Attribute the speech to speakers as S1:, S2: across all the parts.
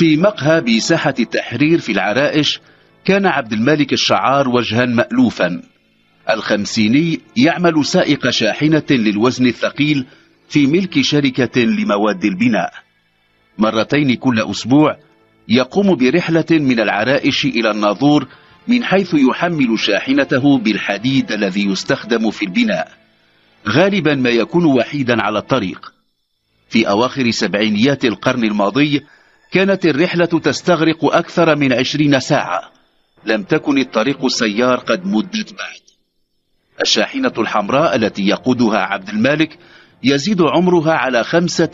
S1: في مقهى بساحة التحرير في العرائش كان عبد الملك الشعار وجها مألوفا. الخمسيني يعمل سائق شاحنة للوزن الثقيل في ملك شركة لمواد البناء. مرتين كل أسبوع يقوم برحلة من العرائش إلى الناظور، من حيث يحمل شاحنته بالحديد الذي يستخدم في البناء، غالبا ما يكون وحيدا على الطريق. في أواخر سبعينيات القرن الماضي كانت الرحلة تستغرق أكثر من 20 ساعة. لم تكن الطريق السيار قد مدت بعد. الشاحنة الحمراء التي يقودها عبد المالك يزيد عمرها على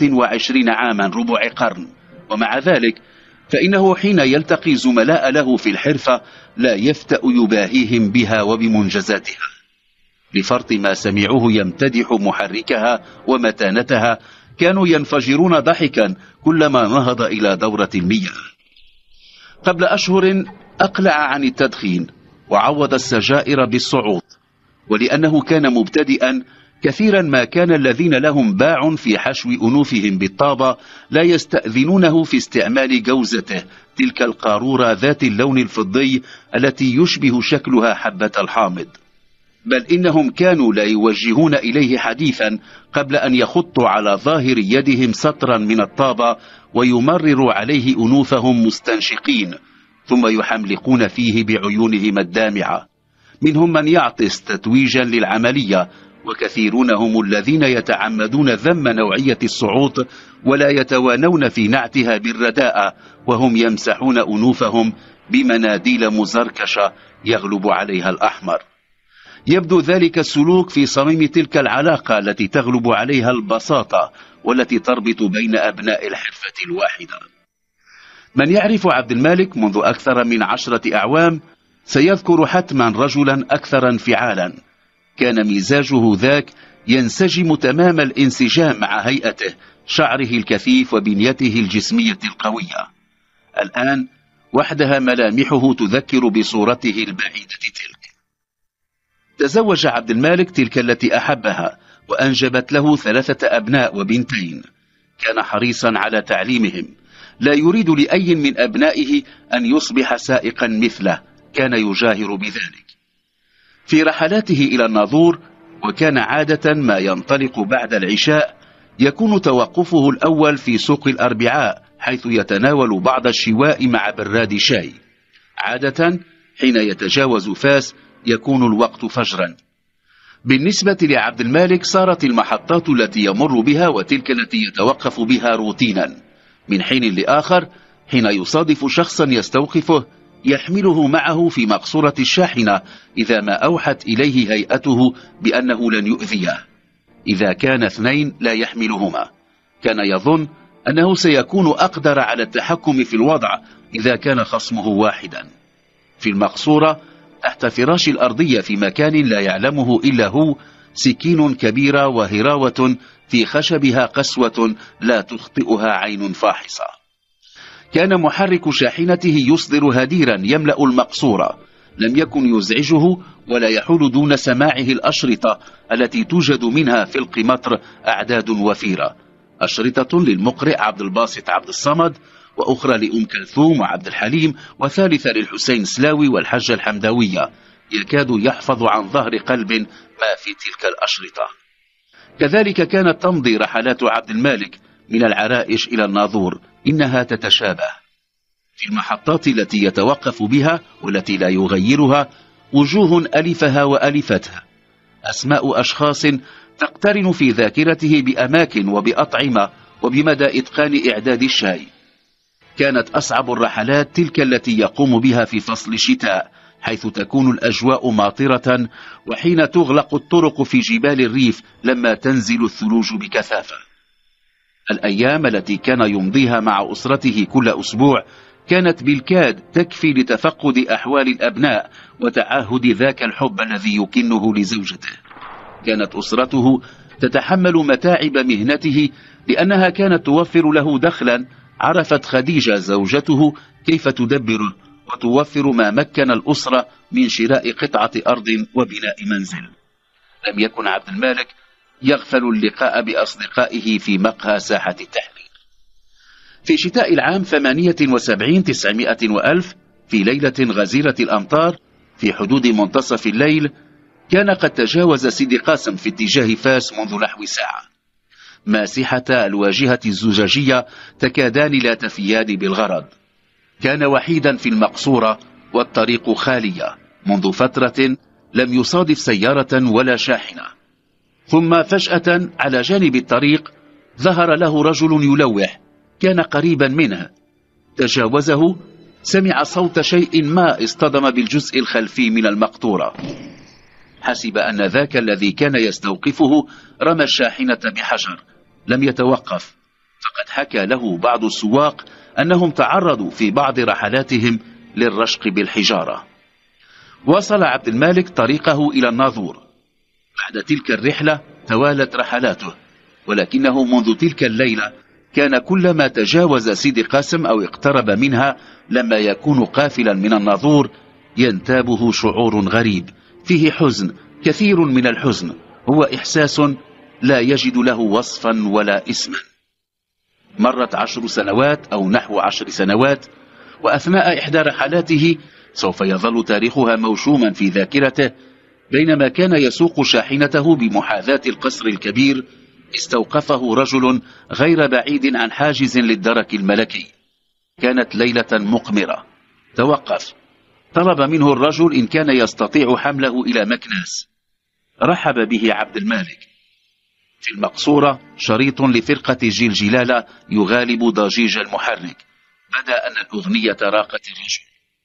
S1: 25 عاما، ربع قرن، ومع ذلك فإنه حين يلتقي زملاء له في الحرفة لا يفتأ يباهيهم بها وبمنجزاتها، لفرط ما سمعوه يمتدح محركها ومتانتها. كانوا ينفجرون ضحكا كلما نهض إلى دورة المياه. قبل أشهر أقلع عن التدخين وعوض السجائر بالصعود، ولأنه كان مبتدئا كثيرا ما كان الذين لهم باع في حشو أنوفهم بالطابة لا يستأذنونه في استعمال جوزته، تلك القارورة ذات اللون الفضي التي يشبه شكلها حبة الحامض، بل إنهم كانوا لا يوجهون إليه حديثا قبل أن يخطوا على ظاهر يدهم سطرا من الطابة ويمرروا عليه أنوفهم مستنشقين، ثم يحملقون فيه بعيونهم الدامعة. منهم من يعطس تتويجا للعملية، وكثيرون هم الذين يتعمدون ذم نوعية الصعود ولا يتوانون في نعتها بالرداءة، وهم يمسحون أنوفهم بمناديل مزركشة يغلب عليها الأحمر. يبدو ذلك السلوك في صميم تلك العلاقة التي تغلب عليها البساطة والتي تربط بين أبناء الحرفة الواحدة. من يعرف عبد المالك منذ أكثر من 10 أعوام سيذكر حتما رجلا أكثر انفعالا. كان مزاجه ذاك ينسجم تمام الانسجام مع هيئته، شعره الكثيف وبنيته الجسمية القوية. الآن وحدها ملامحه تذكر بصورته البعيدة تلك. تزوج عبد المالك تلك التي أحبها، وأنجبت له 3 أبناء وبنتين. كان حريصا على تعليمهم، لا يريد لأي من أبنائه أن يصبح سائقا مثله، كان يجاهر بذلك. في رحلاته إلى الناظور، وكان عادة ما ينطلق بعد العشاء، يكون توقفه الأول في سوق الأربعاء، حيث يتناول بعض الشواء مع براد شاي. عادة حين يتجاوز فاس يكون الوقت فجرا. بالنسبة لعبد المالك صارت المحطات التي يمر بها وتلك التي يتوقف بها روتينا. من حين لآخر حين يصادف شخصا يستوقفه يحمله معه في مقصورة الشاحنة إذا ما أوحت إليه هيئته بأنه لن يؤذيه. إذا كان 2 لا يحملهما. كان يظن أنه سيكون أقدر على التحكم في الوضع إذا كان خصمه واحدا. في المقصورة تحت فراش الأرضية في مكان لا يعلمه إلا هو سكين كبيرة وهراوة في خشبها قسوة لا تخطئها عين فاحصة. كان محرك شاحنته يصدر هديرا يملأ المقصورة، لم يكن يزعجه ولا يحول دون سماعه الأشرطة التي توجد منها في القمطر أعداد وفيرة. أشرطة للمقرئ عبد الباسط عبد الصمد، وأخرى لأم كلثوم وعبد الحليم، وثالثة للحسين سلاوي والحجة الحمداوية. يكاد يحفظ عن ظهر قلب ما في تلك الأشرطة. كذلك كانت تمضي رحلات عبد المالك من العرائش إلى الناظور، إنها تتشابه. في المحطات التي يتوقف بها والتي لا يغيرها وجوه ألفها وألفتها، أسماء أشخاص تقترن في ذاكرته بأماكن وبأطعمة وبمدى إتقان إعداد الشاي. كانت أصعب الرحلات تلك التي يقوم بها في فصل الشتاء، حيث تكون الأجواء ماطرة، وحين تغلق الطرق في جبال الريف لما تنزل الثلوج بكثافة. الأيام التي كان يمضيها مع أسرته كل أسبوع كانت بالكاد تكفي لتفقد أحوال الأبناء وتعهد ذاك الحب الذي يكنه لزوجته. كانت أسرته تتحمل متاعب مهنته لأنها كانت توفر له دخلا. عرفت خديجة زوجته كيف تدبره وتوفر ما مكن الأسرة من شراء قطعة أرض وبناء منزل. لم يكن عبد المالك يغفل اللقاء بأصدقائه في مقهى ساحة التحرير. في شتاء العام 78-900 وألف، في ليلة غزيرة الأمطار في حدود منتصف الليل، كان قد تجاوز سيدي قاسم في اتجاه فاس منذ نحو ساعة. ماسحة الواجهة الزجاجية تكادان لا تفيان بالغرض. كان وحيدا في المقصورة والطريق خالية منذ فترة، لم يصادف سيارة ولا شاحنة. ثم فجأة على جانب الطريق ظهر له رجل يلوح، كان قريبا منه. تجاوزه، سمع صوت شيء ما اصطدم بالجزء الخلفي من المقطورة. حسب أن ذاك الذي كان يستوقفه رمى الشاحنة بحجر، لم يتوقف، فقد حكى له بعض السواق أنهم تعرضوا في بعض رحلاتهم للرشق بالحجارة. وصل عبد المالك طريقه إلى الناظور. بعد تلك الرحلة توالت رحلاته، ولكنه منذ تلك الليلة كان كلما تجاوز سيدي قاسم أو اقترب منها لما يكون قافلا من الناظور ينتابه شعور غريب فيه حزن، كثير من الحزن، هو إحساس لا يجد له وصفا ولا اسما. مرت 10 سنوات أو نحو 10 سنوات، وأثناء إحدى رحلاته سوف يظل تاريخها موشوما في ذاكرته، بينما كان يسوق شاحنته بمحاذاة القصر الكبير استوقفه رجل غير بعيد عن حاجز للدرك الملكي. كانت ليلة مقمرة. توقف، طلب منه الرجل إن كان يستطيع حمله إلى مكناس. رحب به عبد المالك. في المقصورة شريط لفرقة جيل جلالة يغالب ضجيج المحرك. بدا أن الأغنية راقت الرجل.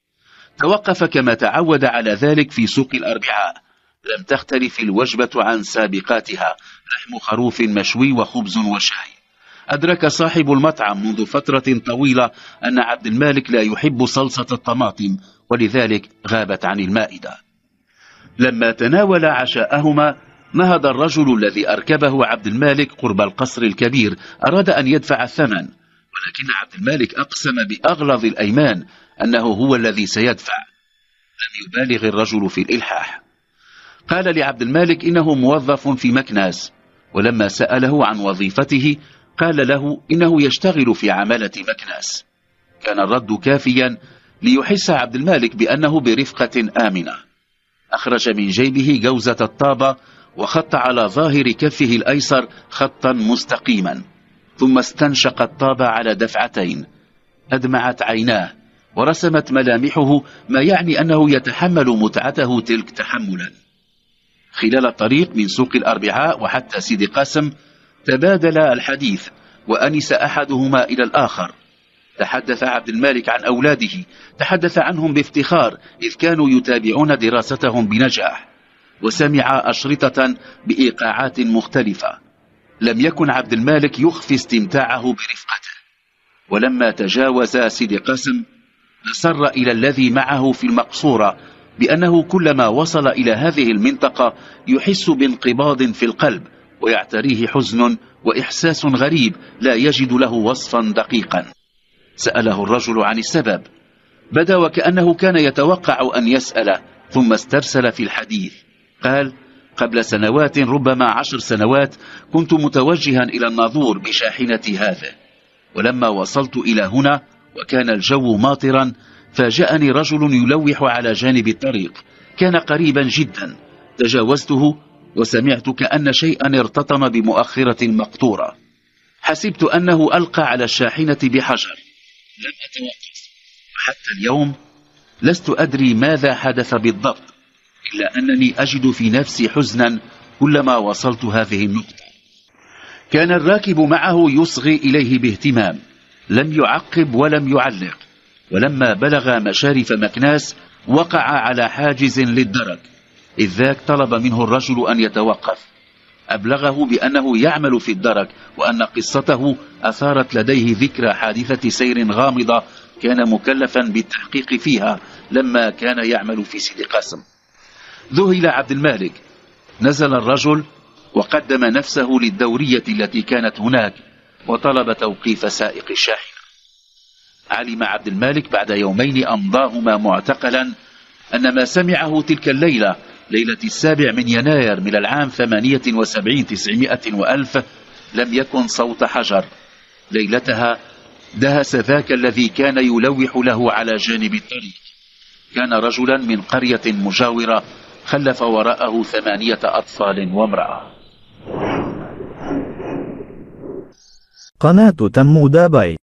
S1: توقف كما تعود على ذلك في سوق الأربعاء. لم تختلف الوجبة عن سابقاتها، لحم خروف مشوي وخبز وشاي. أدرك صاحب المطعم منذ فترة طويلة أن عبد المالك لا يحب صلصة الطماطم، ولذلك غابت عن المائدة. لما تناول عشاءهما نهض الرجل الذي أركبه عبد المالك قرب القصر الكبير، أراد أن يدفع الثمن، ولكن عبد المالك أقسم بأغلظ الأيمان أنه هو الذي سيدفع. لم يبالغ الرجل في الإلحاح. قال لعبد المالك إنه موظف في مكناس، ولما سأله عن وظيفته قال له إنه يشتغل في عمالة مكناس. كان الرد كافيا ليحس عبد المالك بأنه برفقة آمنة. أخرج من جيبه جوزة الطابة وخط على ظاهر كفه الأيسر خطا مستقيما، ثم استنشق الطابة على دفعتين. أدمعت عيناه ورسمت ملامحه ما يعني أنه يتحمل متعته تلك تحملا. خلال الطريق من سوق الأربعاء وحتى سيدي قاسم تبادل الحديث، وأنس أحدهما إلى الآخر. تحدث عبد المالك عن أولاده، تحدث عنهم بافتخار إذ كانوا يتابعون دراستهم بنجاح، وسمع أشرطة بإيقاعات مختلفة. لم يكن عبد المالك يخفي استمتاعه برفقته. ولما تجاوز سيدي قاسم أصر إلى الذي معه في المقصورة بأنه كلما وصل إلى هذه المنطقة يحس بانقباض في القلب، ويعتريه حزن وإحساس غريب لا يجد له وصفا دقيقا. سأله الرجل عن السبب. بدا وكأنه كان يتوقع أن يسأل، ثم استرسل في الحديث. قال: قبل سنوات، ربما 10 سنوات، كنت متوجها إلى الناظور بشاحنتي هذه، ولما وصلت إلى هنا وكان الجو ماطرا فاجأني رجل يلوح على جانب الطريق. كان قريبا جدا. تجاوزته وسمعت كأن شيئا ارتطم بمؤخرة المقطورة. حسبت أنه ألقى على الشاحنة بحجر. لم أتوقف. حتى اليوم لست أدري ماذا حدث بالضبط، إلا أنني أجد في نفسي حزنا كلما وصلت هذه النقطة. كان الراكب معه يصغي إليه باهتمام، لم يعقب ولم يعلق. ولما بلغ مشارف مكناس وقع على حاجز للدرك، إذ ذاك طلب منه الرجل أن يتوقف. أبلغه بأنه يعمل في الدرك، وأن قصته أثارت لديه ذكرى حادثة سير غامضة كان مكلفا بالتحقيق فيها لما كان يعمل في سيدي قاسم. ذهل عبد المالك. نزل الرجل وقدم نفسه للدورية التي كانت هناك، وطلب توقيف سائق الشاحنة. علم عبد المالك بعد يومين أمضاهما معتقلا أن ما سمعه تلك الليلة، ليلة 7 يناير من العام 78-900 وألف، لم يكن صوت حجر. ليلتها دهس ذاك الذي كان يلوح له على جانب الطريق. كان رجلا من قرية مجاورة خلف وراءه 8 أطفال وامرأة.
S2: قناة تموداباي.